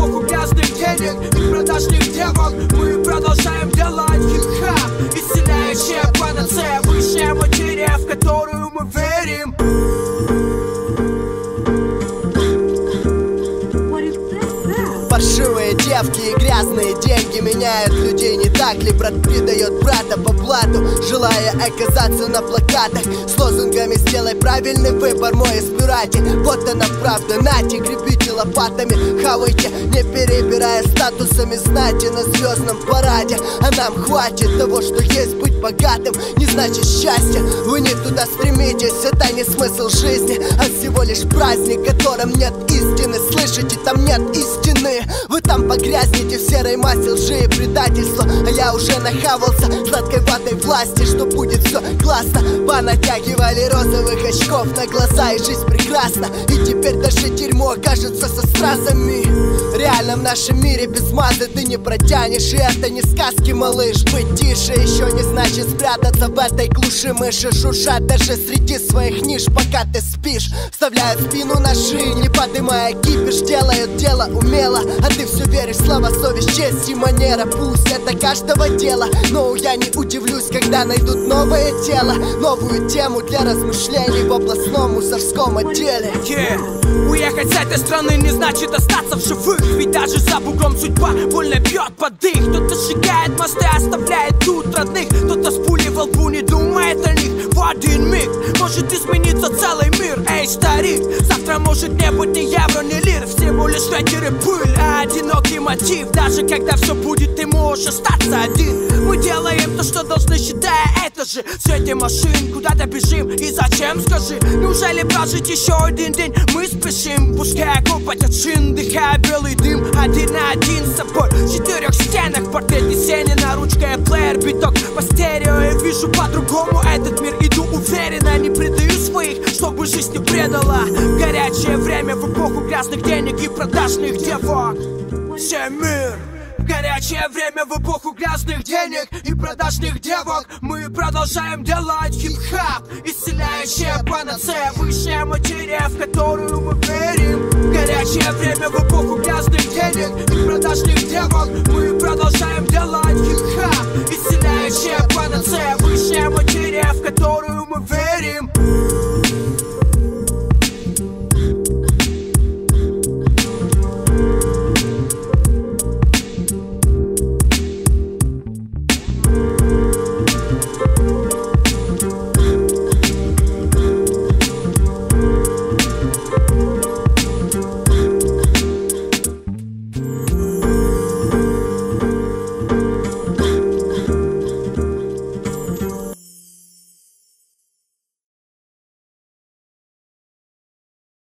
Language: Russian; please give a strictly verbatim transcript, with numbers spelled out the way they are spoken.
эпоху грязных денег и продажных девок. Мы продолжаем делать хип-хап, исцеляющая панацея, высшая материя, в которую мы верим. Паршивые девки и грязные деньги меняют людей, не так ли? Брат предает брата по блату, желая оказаться на плакатах с лозунгами «Сделай правильный выбор, мой избиратель». Вот она правда, нате, гребите лопатами, хавайте, не перебирая статусами, знайте на звездном параде. А нам хватит того, что есть быть богатым, не значит счастье. Вы не туда стремитесь, это не смысл жизни, а всего лишь праздник, в котором нет истины. Слышите, там нет истины. Вы там погрязнете в серой массе лжи и предательства, а я уже нахавался сладкой ватой власти, что будет все классно. Понатягивали розовых очков на глаза, и жизнь прекрасна. И теперь даже дерьмо окажется со стразами. Реально в нашем мире без мазы ты не протянешь, и это не сказки, малыш. Быть тише еще не значит спрятаться в этой глуши. Мыши шуршат даже среди своих ниш, пока ты спишь. Вставляют в спину ножи, не подымая кипиш, делают дело умело, а ты все веришь. Слава, совесть, честь и манера, пусть это каждого дела, но я не удивлюсь, когда найдут новое тело, новую тему для размышлений в областном мусорском отделе. Yeah. Уехать с этой страны не значит остаться в живых, ведь даже за бугом судьба больно бьет под их. Кто-то сжигает мосты, оставляет тут родных, кто-то с пулей во лбу не думает о них. В один миг может измениться целый мир. Эй, старик, завтра может не быть ни евро, ни лир, всего лишь ветер и пыль, а одинокий мотив. Даже когда все будет, ты можешь остаться один. Мы делаем то, что должны, считая это же в свете машин. Куда-то бежим и зачем, скажи? Неужели прожить еще один день мы спешим? Пускай копотят шин, дыхая белый дым, один на один с собой в четырех стенах. Портрет Есенина, ручка и плеер, биток по стерео. Я вижу по-другому этот мир, иду уверенно, не предаю своих, чтобы жизнь не предала. Горячее время в эпоху грязных денег и продажных девок. Всем мир! Горячее время в эпоху грязных денег и продажных девок. Мы продолжаем делать хип-хап, исцеляющая панацея, высшая материя, в которую мы верим. Горячее время в эпоху грязных денег и продажных девок. Мы продолжаем делать хип-хап, исцеляющая панацея,